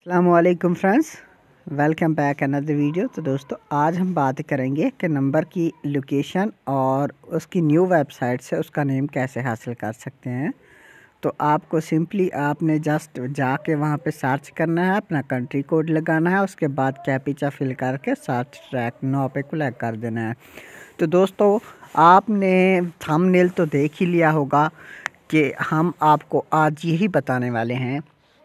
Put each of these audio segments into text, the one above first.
अस्सलामुअलैकुम friends, welcome back another video. तो दोस्तों आज हम बात करेंगे कि नंबर की लोकेशन और उसकी न्यू वेबसाइट से उसका नेम कैसे हासिल कर सकते हैं। तो आपको सिंपली आपने जस्ट जाके वहाँ पे सर्च करना है, अपना कंट्री कोड लगाना है, उसके बाद कैप्चा फिल करके सर्च ट्रैक 9 पे क्लिक कर देना है। तो दोस्तों आपने थंबनेल तो देख ही लिया होगा कि हम आपको आज यही बताने वाले हैं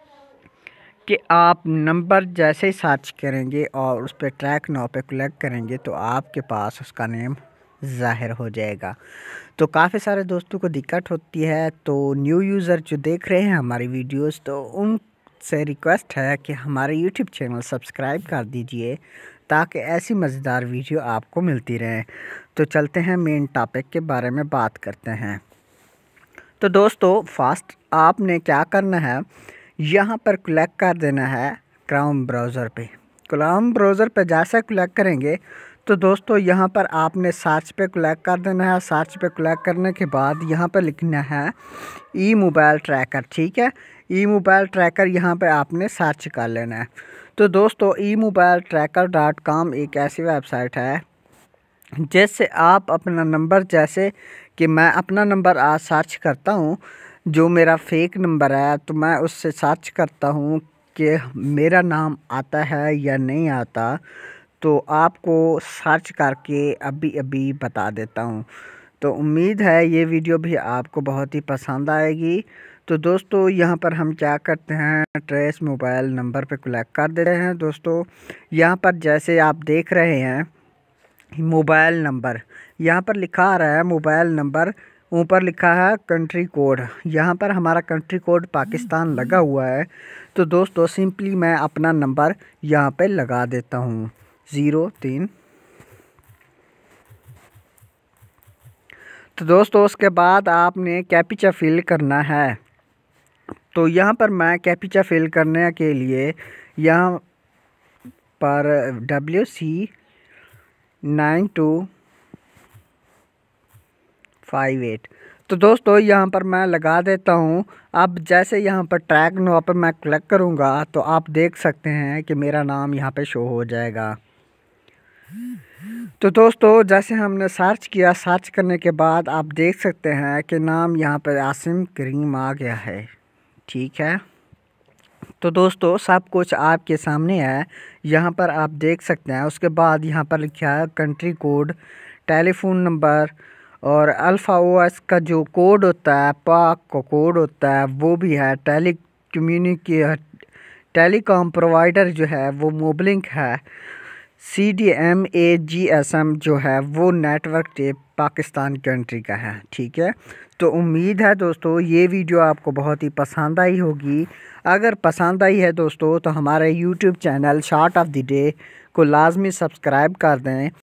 कि आप नंबर जैसे ही सर्च करेंगे और उस पर ट्रैक 9 पे क्लिक करेंगे तो आपके पास उसका नेम ज़ाहिर हो जाएगा। तो काफ़ी सारे दोस्तों को दिक्कत होती है। तो न्यू यूज़र जो देख रहे हैं हमारी वीडियोस, तो उनसे रिक्वेस्ट है कि हमारे यूट्यूब चैनल सब्सक्राइब कर दीजिए ताकि ऐसी मज़ेदार वीडियो आपको मिलती रहे। तो चलते हैं मेन टॉपिक के बारे में बात करते हैं। तो दोस्तों फर्स्ट आपने क्या करना है, यहाँ पर क्लिक कर देना है क्रोम ब्राउज़र पे। क्रोम ब्राउज़र पे जैसे क्लिक करेंगे तो दोस्तों यहाँ पर आपने सर्च पे क्लिक कर देना है। सर्च पे क्लिक करने के बाद यहाँ पर लिखना है ई मोबाइल ट्रैकर। ठीक है, ई मोबाइल ट्रैकर यहाँ पे आपने सर्च कर लेना है। तो दोस्तों imobilettracker.com एक ऐसी वेबसाइट है जैसे आप अपना नंबर, जैसे कि मैं अपना नंबर आज सर्च करता हूँ, जो मेरा फेक नंबर है, तो मैं उससे सर्च करता हूँ कि मेरा नाम आता है या नहीं आता। तो आपको सर्च करके अभी बता देता हूँ। तो उम्मीद है ये वीडियो भी आपको बहुत ही पसंद आएगी। तो दोस्तों यहाँ पर हम क्या करते हैं, ट्रेस मोबाइल नंबर पे क्लिक कर देते हैं। दोस्तों यहाँ पर जैसे आप देख रहे हैं मोबाइल नंबर, यहाँ पर लिखा आ रहा है मोबाइल नंबर, ऊपर लिखा है कंट्री कोड। यहाँ पर हमारा कंट्री कोड पाकिस्तान लगा हुआ है। तो दोस्तों सिंपली मैं अपना नंबर यहाँ पे लगा देता हूँ 03। तो दोस्तों उसके बाद आपने कैप्चा फिल करना है। तो यहाँ पर मैं कैप्चा फिल करने के लिए यहाँ पर WC9258। तो दोस्तों यहाँ पर मैं लगा देता हूँ। अब जैसे यहाँ पर ट्रैक 9 पर मैं क्लिक करूँगा तो आप देख सकते हैं कि मेरा नाम यहाँ पे शो हो जाएगा। तो दोस्तों जैसे हमने सर्च किया, सर्च करने के बाद आप देख सकते हैं कि नाम यहाँ पर आसिम करीम आ गया है। ठीक है, तो दोस्तों सब कुछ आपके सामने है, यहाँ पर आप देख सकते हैं। उसके बाद यहाँ पर लिखा है कंट्री कोड, टेलीफोन नंबर और अल्फ़ा ओएस का जो कोड होता है, पाक का कोड होता है, वो भी है। टेलीकॉम प्रोवाइडर जो है वो मोबलिंक है। CDMAGSM जो है वो नेटवर्क टेप पाकिस्तान कंट्री का है। ठीक है, तो उम्मीद है दोस्तों ये वीडियो आपको बहुत ही पसंद आई होगी। अगर पसंद आई है दोस्तों तो हमारे YouTube channel short of the day को लाजमी सब्सक्राइब कर दें